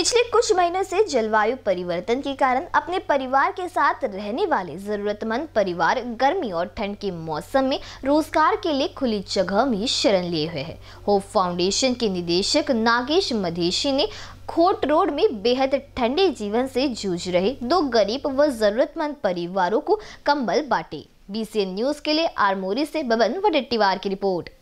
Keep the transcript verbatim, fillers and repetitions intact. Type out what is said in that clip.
पिछले कुछ महीनों से जलवायु परिवर्तन के कारण अपने परिवार के साथ रहने वाले जरूरतमंद परिवार गर्मी और ठंड के मौसम में रोजगार के लिए खुली जगह में शरण लिए हुए हैं। होप फाउंडेशन के निदेशक नागेश मधेशी ने खोट रोड में बेहद ठंडे जीवन से जूझ रहे दो गरीब व जरूरतमंद परिवारों को कंबल बांटे। बीसीएन न्यूज के लिए आरमोरी से बबन वडेट्टीवार की रिपोर्ट।